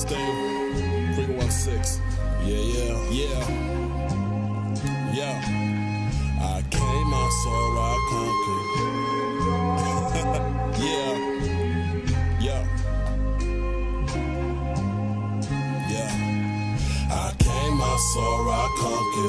16, 316. Yeah. I came, I saw, I conquered. Yeah. I came, I saw, I conquered.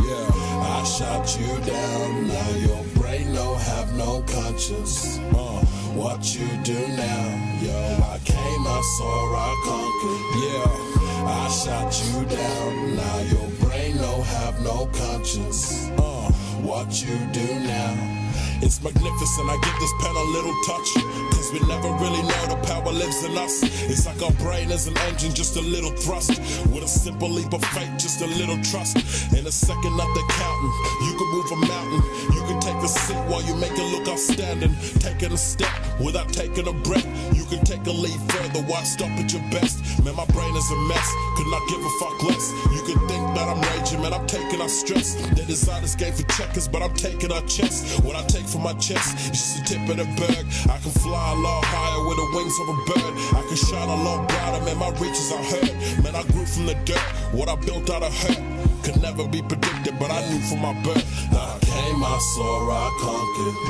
I shot you down, now your brain don't have no conscience. What you do now? Yo, I came, I saw, I conquered. I shot you down, now your brain don't have no conscience. What you do now? It's magnificent, I give this pen a little touch, cause we never really know the power lives in us. It's like our brain is an engine, just a little thrust. With a simple leap of faith, just a little trust. In a second of the counting, you can move a mountain. You can take a seat while you make it look outstanding. Taking a step without taking a breath. You can take a leap further, why stop at your best? Man, my brain is a mess, could not give a fuck less. You can think that I'm raging, man, I'm taking our stress. They design this game for checkers, but I'm taking our chest. What I take from my chest is just the tip of the berg. I can fly a lot higher with the wings of a bird. I can shine a lot brighter, man, my reaches are hurt. Man, I grew from the dirt, what I built out of hurt could never be predicted, but I knew from my birth. I came, I saw, I conquered.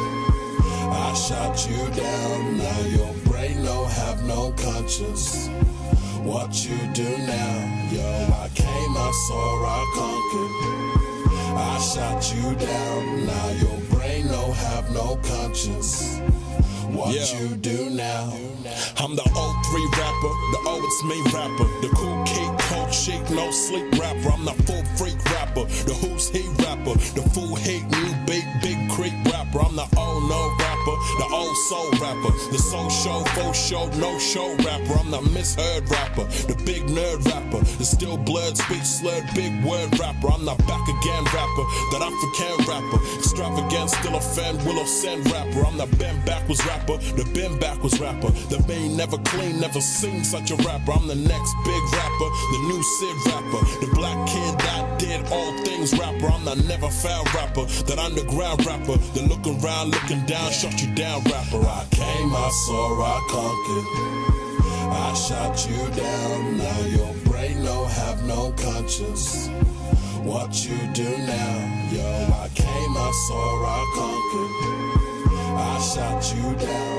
I shot you down, now your brain don't have no conscience. What you do now? Yo, I came, I saw, I conquered. I shot you down, now your brain don't have no conscience. What you do now? I'm the 03 rapper, the oh it's me rapper, the cool kid, cold chic, no sleep rapper. I'm the full freak rapper, the who's he rapper, the full hate new big creek rapper. I'm the oh no rapper, the old soul rapper, the soul show, full show, no show rapper. I'm the misheard rapper, the big nerd rapper, the still blurred, speech slurred, big word rapper. I'm the back again rapper, that African rapper, extravagant, still a fan, will send rapper. I'm the bend backwards rapper, the bend backwards rapper, the main never clean, never seen such a rapper. I'm the next big rapper, the new Sid rapper, the black kid that did all things rapper. I'm the never found rapper, that underground rapper, the looking around, looking down, shut you down rapper. I came, I saw, I conquered. I shot you down, now your brain don't have no conscience. What you do now? Yo, I came, I saw, I conquered. I shot you down.